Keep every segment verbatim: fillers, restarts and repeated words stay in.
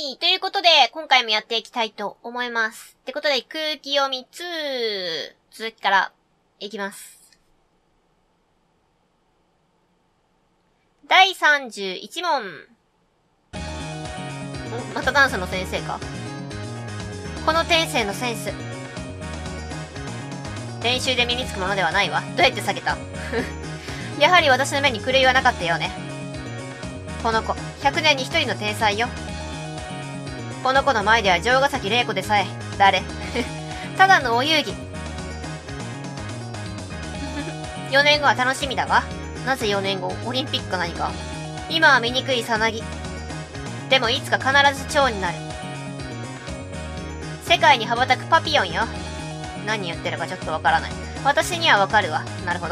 い。ということで、今回もやっていきたいと思います。ってことで、空気読みに、続きからいきます。だいさんじゅういち問。お、またダンスの先生か。この天性のセンス。練習で身につくものではないわ。どうやって下げたやはり私の目に狂いはなかったよね。この子、ひゃくねんにひとりの天才よ。この子の前では城ヶ崎玲子でさえ、誰ただのお遊戯。よねんごは楽しみだわ。なぜよねんご、オリンピックか何か。今は醜いさなぎ。でもいつか必ず蝶になる。世界に羽ばたくパピヨンよ。何言ってるかちょっとわからない。私にはわかるわ。なるほど。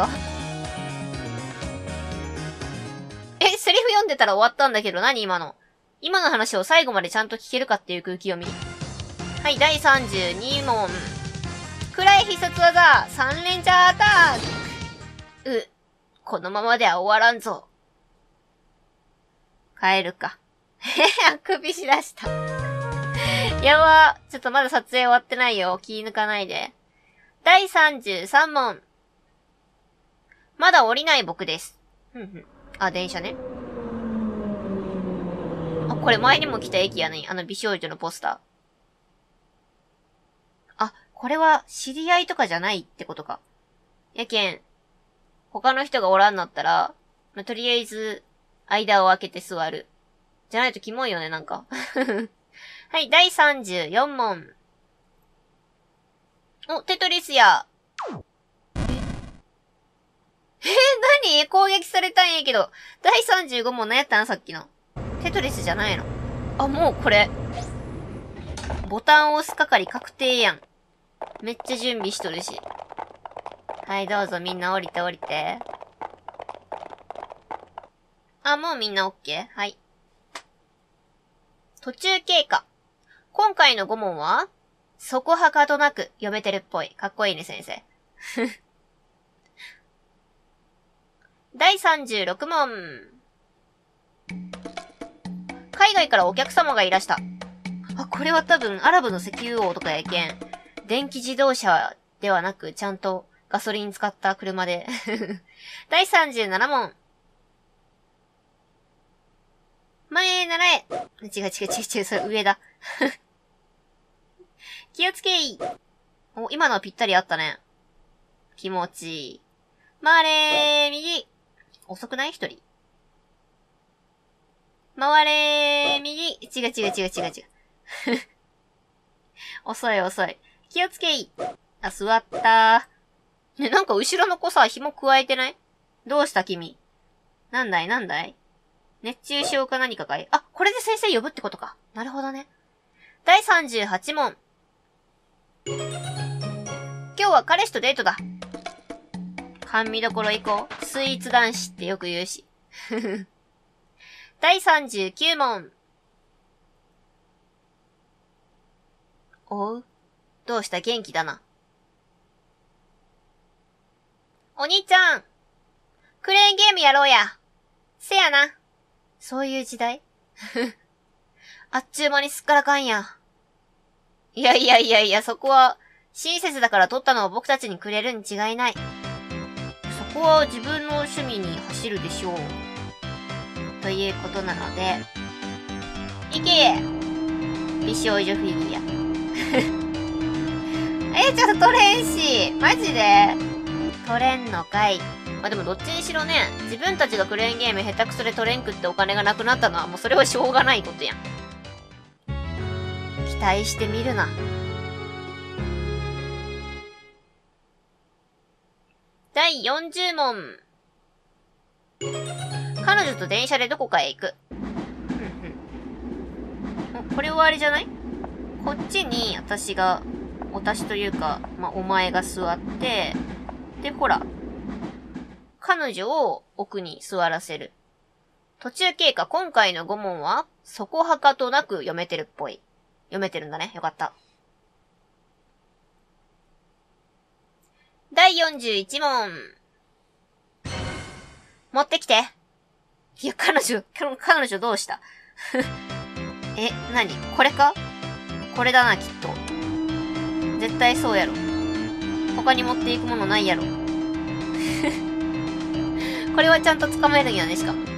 え、セリフ読んでたら終わったんだけど、何今の。今の話を最後までちゃんと聞けるかっていう空気読み。はい、だいさんじゅうに問。暗い必殺技、三連チャーアタック。う、このままでは終わらんぞ。帰るか。へへ、あくびしだした。やばー。ちょっとまだ撮影終わってないよ。気抜かないで。だいさんじゅうさん問。まだ降りない僕です。ふんふん。あ、電車ね。あ、これ前にも来た駅やね。あの美少女のポスター。あ、これは知り合いとかじゃないってことか。やけん、他の人がおらんなったら、まあ、とりあえず、間を空けて座る。じゃないとキモいよね、なんか。はい、だいさんじゅうよん問。お、テトリスや。え、何攻撃されたんやけど。だいさんじゅうご問何やったんさっきの。テトリスじゃないの。あ、もうこれ。ボタンを押す係確定やん。めっちゃ準備しとるし。はい、どうぞみんな降りて降りて。あ、もうみんなオッケー？はい。途中経過。今回のご問は、そこはかとなく読めてるっぽい。かっこいいね、先生。だいさんじゅうろく問。海外からお客様がいらした。あ、これは多分アラブの石油王とかやけん。電気自動車ではなく、ちゃんとガソリン使った車で。だいさんじゅうなな問。前へ習え。違う違う違う違う、それ上だ。気をつけい。お、今のはぴったりあったね。気持ちいい。回れー、右。遅くない一人。回れー、右。違う違う違う違う違う。遅い遅い。気をつけい。あ、座ったー。ね、なんか後ろの子さ、紐加えてない？どうした君。なんだいなんだい熱中症か何かかい？あ、これで先生呼ぶってことか。なるほどね。だいさんじゅうはち問。今日は彼氏とデートだ。甘味どころ行こう。スイーツ男子ってよく言うし。だいさんじゅうきゅう問。おう。どうした元気だな。お兄ちゃん。クレーンゲームやろうや。せやな。そういう時代あっちゅう間にすっからかんや。いやいやいやいや、そこは、親切だから取ったのを僕たちにくれるに違いない。そこは自分の趣味に走るでしょう。ということなので、いけ美少女フィギュア。え、ちょっと取れんし。マジで取れんのかい。まあ、でもどっちにしろね、自分たちがクレーンゲーム下手くそで取れんくってお金がなくなったのはもうそれはしょうがないことやん。期待してみるな。だいよんじゅう問。彼女と電車でどこかへ行く。これ終わりじゃない？こっちに私が、私というか、まあ、お前が座って、で、ほら、彼女を奥に座らせる。途中経過、今回のご問は、そこはかとなく読めてるっぽい。読めてるんだね。よかった。だいよんじゅういち問。持ってきて。いや、彼女、彼女どうしたえ、なにこれか？これだな、きっと。絶対そうやろ。他に持っていくものないやろ。これはちゃんと捕まえるんやね、しかも。か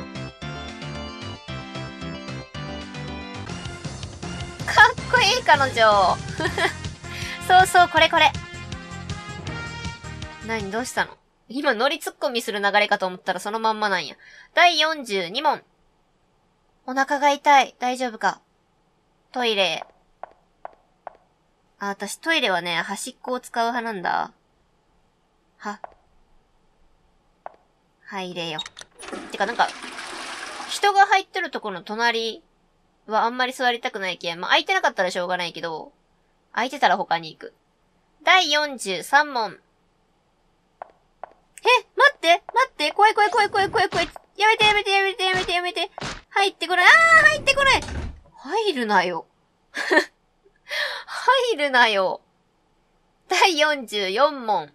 っこいい、彼女。そうそう、これこれ。何、どうしたの？今、ノリツッコミする流れかと思ったらそのまんまなんや。だいよんじゅうに問。お腹が痛い。大丈夫か？トイレ。あ、私トイレはね、端っこを使う派なんだ。は。入れよ。てかなんか、人が入ってるところの隣はあんまり座りたくないけん。まあ、空いてなかったらしょうがないけど、空いてたら他に行く。だいよんじゅうさん問。え、待って待って怖い怖い怖い怖い怖い怖い。やめてやめてやめてやめてやめて。入ってこない。あー入ってこない。入るなよ。入るなよ。だいよんじゅうよん問。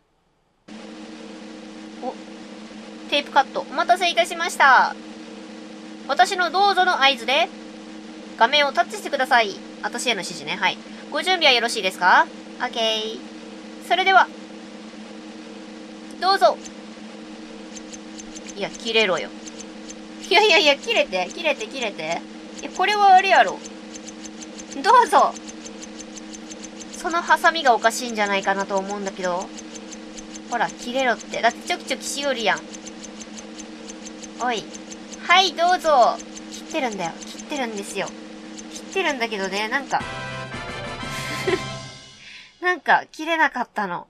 お、テープカット。お待たせいたしました。私のどうぞの合図で、画面をタッチしてください。私への指示ね。はい。ご準備はよろしいですか？オッケー。それでは、どうぞ。いや、切れろよ。いやいやいや、切れて、切れて、切れて。いや、これはあれやろ。どうぞ。そのハサミがおかしいんじゃないかなと思うんだけど。ほら、切れろって。だってちょきちょきしよるやん。おい。はい、どうぞ。切ってるんだよ。切ってるんですよ。切ってるんだけどね、なんか。なんか、切れなかったの。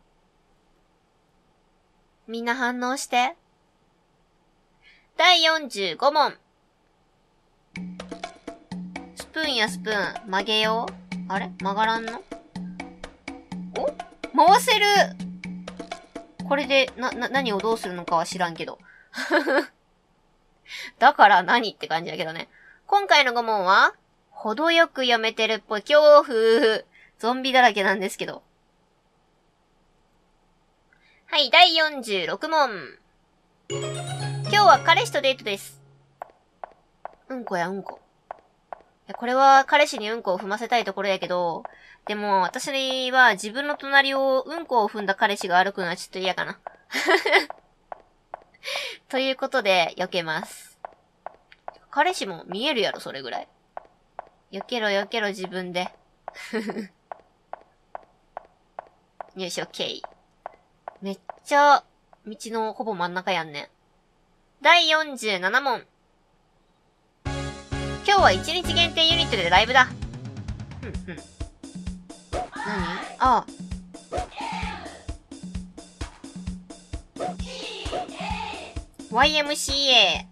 みんな反応して。だいよんじゅうご問。スプーンやスプーン、曲げよう。あれ曲がらんの？お？回せる！これで、な、な、何をどうするのかは知らんけど。だから何って感じだけどね。今回のご問は、程よく読めてるっぽい恐怖。ゾンビだらけなんですけど。はい、だいよんじゅうろく問。今日は彼氏とデートです。うんこやうんこ。いや、これは彼氏にうんこを踏ませたいところやけど、でも私は自分の隣をうんこを踏んだ彼氏が歩くのはちょっと嫌かな。ということで、避けます。彼氏も見えるやろ、それぐらい。避けろ避けろ自分で。よし、オッケー。めっちゃ、道のほぼ真ん中やんね。だいよんじゅうなな問。今日はいちにち限定ユニットでライブだ。ふんふん。何？ああ。ワイエムシーエ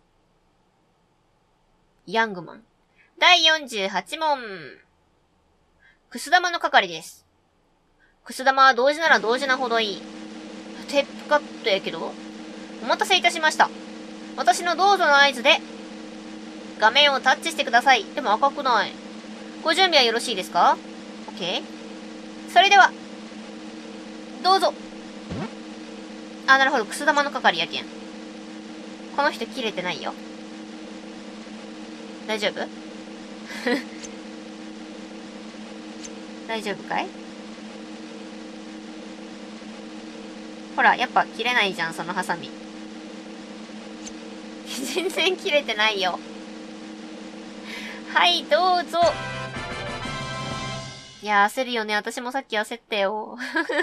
ー。ヤングマン。だいよんじゅうはち問。くす玉の係です。くす玉は同時なら同時なほどいい。テープカットやけど？お待たせいたしました。私のどうぞの合図で、画面をタッチしてください。でも赤くない。ご準備はよろしいですか？ OK。それでは、どうぞ。あ、なるほど。くす玉の係やけん。この人切れてないよ。大丈夫？大丈夫かい？ほら、やっぱ切れないじゃん、そのハサミ。全然切れてないよ。はい、どうぞ。いや、焦るよね。私もさっき焦ったよ。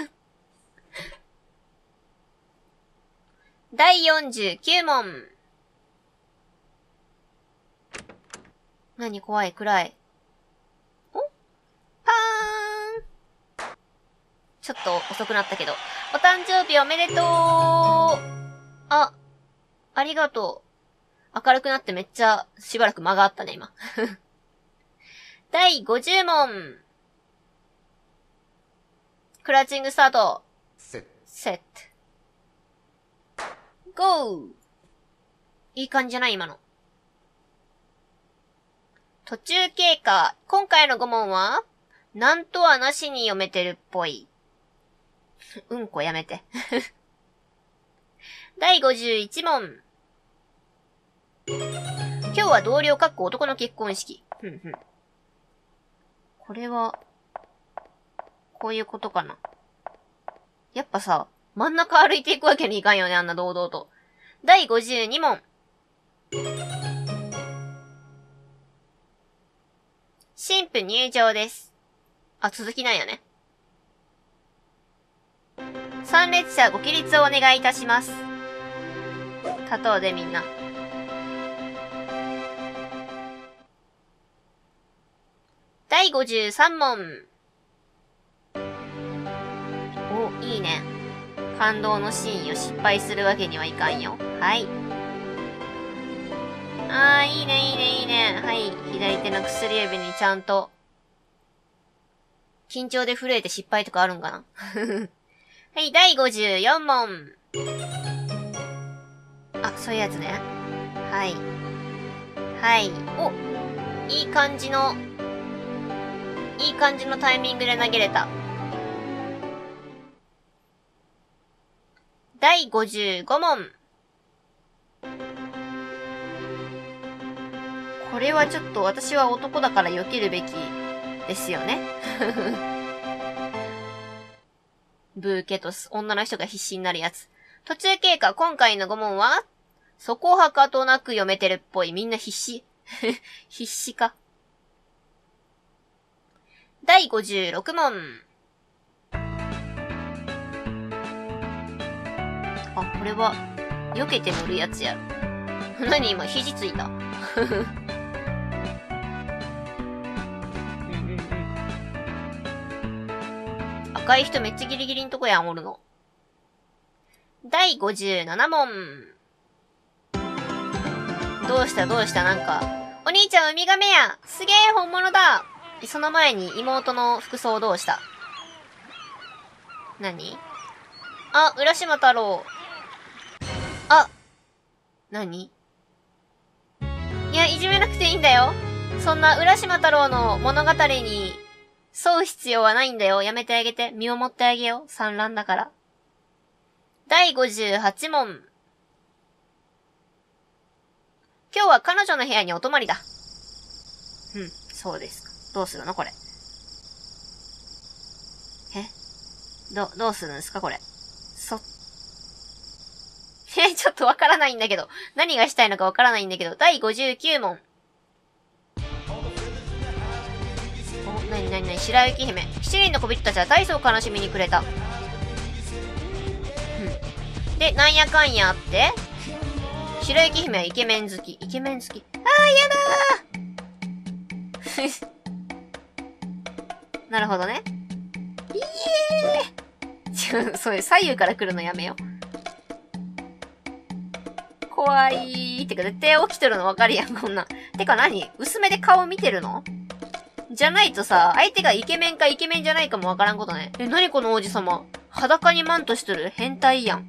だいよんじゅうきゅう問。何怖い、暗い。お？パーン！ちょっと遅くなったけど。お誕生日おめでとう！あ、ありがとう。明るくなってめっちゃしばらく間があったね、今。だいごじゅう問。クラッチングスタート。セット。セット。ゴー！いい感じじゃない今の。途中経過。今回のご問は、なんとはなしに読めてるっぽい。うんこやめて。だいごじゅういち問。今日は同僚かっこ男の結婚式。ふんふん。 これは、こういうことかな。やっぱさ、真ん中歩いていくわけにいかんよね、あんな堂々と。だいごじゅうに問。新婦入場です。あ、続きなんやね。参列者ご起立をお願いいたします。立とうでみんな。だいごじゅうさん問。お、いいね。感動のシーンを失敗するわけにはいかんよ。はい。あー、いいね、いいね、いいね。はい。左手の薬指にちゃんと、緊張で震えて失敗とかあるんかなはい、だいごじゅうよん問。あ、そういうやつね。はい。はい。お、いい感じの、いい感じのタイミングで投げれた。だいごじゅうご問。これはちょっと私は男だから避けるべきですよね。ブーケトス、女の人が必死になるやつ。途中経過、今回のご問は、そこはかとなく読めてるっぽい。みんな必死。必死か。だいごじゅうろく問。あ、これは、避けて乗るやつやろ。何今、肘ついた。うんうんうん。赤い人めっちゃギリギリんとこやん、おるの。だいごじゅうなな問。どうしたどうしたなんか、お兄ちゃんウミガメやすげえ本物だその前に妹の服装どうした何あ、浦島太郎。あ、何いや、いじめなくていいんだよ。そんな浦島太郎の物語に沿う必要はないんだよ。やめてあげて。見守ってあげよう。産卵だから。だいごじゅうはち問。今日は彼女の部屋にお泊まりだ。うん、そうですか。どうするのこれ。えど、どうするんですかこれ。そ、え、ちょっとわからないんだけど。何がしたいのかわからないんだけど。だいごじゅうきゅう問。お、なになになに白雪姫。七人の小人たちは大層悲しみにくれた。うん。で、なんやかんやあって、白雪姫はイケメン好き。イケメン好き。あー、やだーなるほどね。いえー違う、そういう左右から来るのやめよ。怖いー。てか絶対起きてるのわかるやん、こんなん。てか何薄めで顔見てるのじゃないとさ、相手がイケメンかイケメンじゃないかもわからんことね。え、何この王子様。裸にマントしとる変態やん。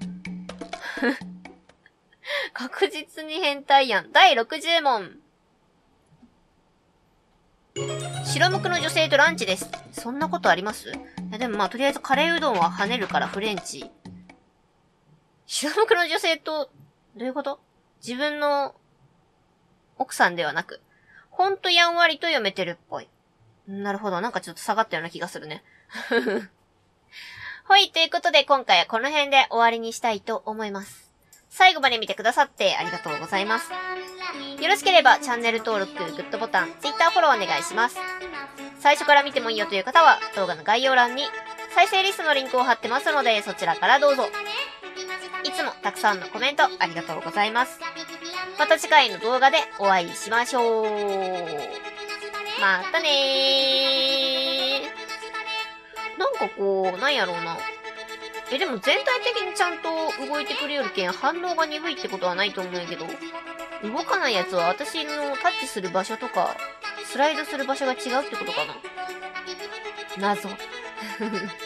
確実に変態やん。だいろくじゅう問。白無垢の女性とランチです。そんなことあります？いやでもまあとりあえずカレーうどんは跳ねるからフレンチ。白無垢の女性と、どういうこと？自分の奥さんではなく、ほんとやんわりと読めてるっぽい。なるほど。なんかちょっと下がったような気がするね。はい、ということで今回はこの辺で終わりにしたいと思います。最後まで見てくださってありがとうございます。よろしければチャンネル登録、グッドボタン、Twitter フォローお願いします。最初から見てもいいよという方は動画の概要欄に再生リストのリンクを貼ってますのでそちらからどうぞ。いつもたくさんのコメントありがとうございます。また次回の動画でお会いしましょう。またねー。なんかこう、なんやろうな。え、でも全体的にちゃんと動いてくれよるけん反応が鈍いってことはないと思うんやけど、動かないやつは私のタッチする場所とか、スライドする場所が違うってことかな。謎。